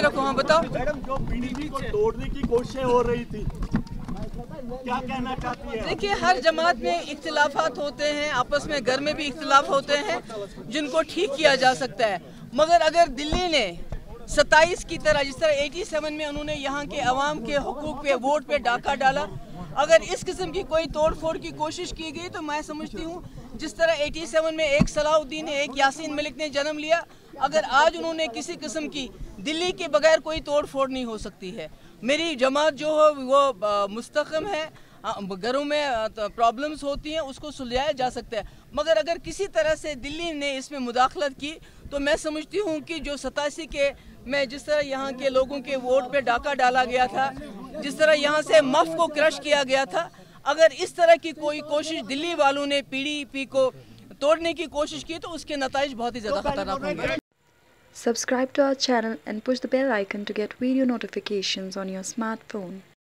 रखो। हाँ बताओ। मैडम, जो पीडीपी को तोड़ने की कोशिशें हो रही थी, क्या कहना चाहती है? देखिए, हर जमात में इख्तिलाफात होते हैं, आपस में घर में भी इख्तिलाफ होते हैं जिनको ठीक किया जा सकता है। मगर अगर दिल्ली ने 27 की तरह, जिस तरह 87 में उन्होंने यहाँ के अवाम के हुकूक पे, वोट पे डाका डाला, अगर इस किस्म की कोई तोड़ फोड़ की कोशिश की गई तो मैं समझती हूँ जिस तरह 87 में एक सलाउद्दीन ने, एक यासीन मलिक ने जन्म लिया, अगर आज उन्होंने किसी किस्म की, दिल्ली के बगैर कोई तोड़ फोड़ नहीं हो सकती है। मेरी जमात जो हो वो मुस्तकम है, घरों में प्रॉब्लम्स होती हैं, उसको सुलझाया जा सकता है। मगर अगर किसी तरह से दिल्ली ने इसमें मुदाखलत की तो मैं समझती हूँ कि जो 87 के में जिस तरह यहाँ के लोगों के वोट पे डाका डाला गया था, जिस तरह यहाँ से मफ को क्रश किया गया था, अगर इस तरह की कोई कोशिश दिल्ली वालों ने पीडीपी को तोड़ने की कोशिश की तो उसके नताइज बहुत ही ज़्यादा खतरनाक होंगे। Subscribe to our channel and push the bell icon to get video notifications on your smartphone.